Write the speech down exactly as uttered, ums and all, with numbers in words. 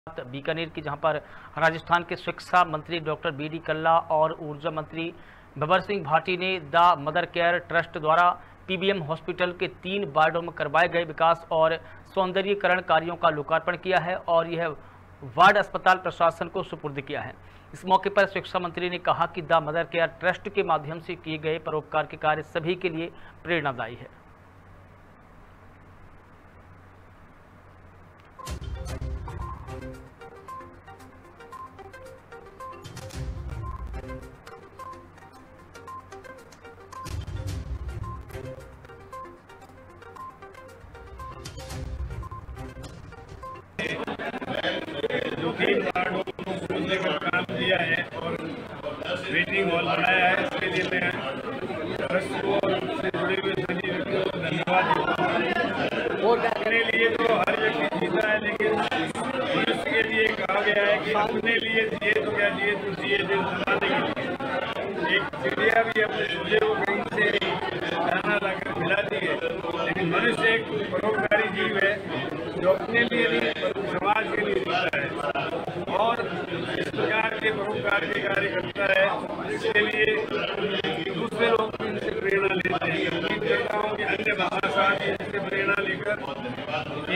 बीकानेर की, जहां पर राजस्थान के शिक्षा मंत्री डॉक्टर बी डी कल्ला और ऊर्जा मंत्री भंवर सिंह भाटी ने द मदर केयर ट्रस्ट द्वारा पी बी एम हॉस्पिटल के तीन वार्डों में करवाए गए विकास और सौंदर्यीकरण कार्यों का लोकार्पण किया है और यह वार्ड अस्पताल प्रशासन को सुपुर्द किया है। इस मौके पर शिक्षा मंत्री ने कहा कि द मदर केयर ट्रस्ट के माध्यम से किए गए परोपकार के कार्य सभी के लिए प्रेरणादायी है। जो तीन वार्डों को खोलने का काम किया है और मीटिंग हॉल बनाया है, इसके लिए मैं ट्रस्ट को और उससे जुड़े हुए सभी व्यक्तियों को धन्यवाद देता हूँ। और अपने लिए तो हर व्यक्ति जीता है, लेकिन मनुष्य के लिए कहा गया है कि अपने लिए जिए तो क्या जिए तो जिए दिल बनाने के लिए। एक चिड़िया भी अपने चूल्हे को कहीं से दाना लाकर खिलाती है, लेकिन मनुष्य एक परोपकारी जीव है जो अपने लिए नहीं समाज के लिए जीता है और इस प्रकार के परोपकार के कार्य करता है। इसके लिए दूसरे लोग भी इनसे प्रेरणा लेते हैं। उम्मीद करता हूँ कि अन्य भाषा भी इनसे प्रेरणा लेकर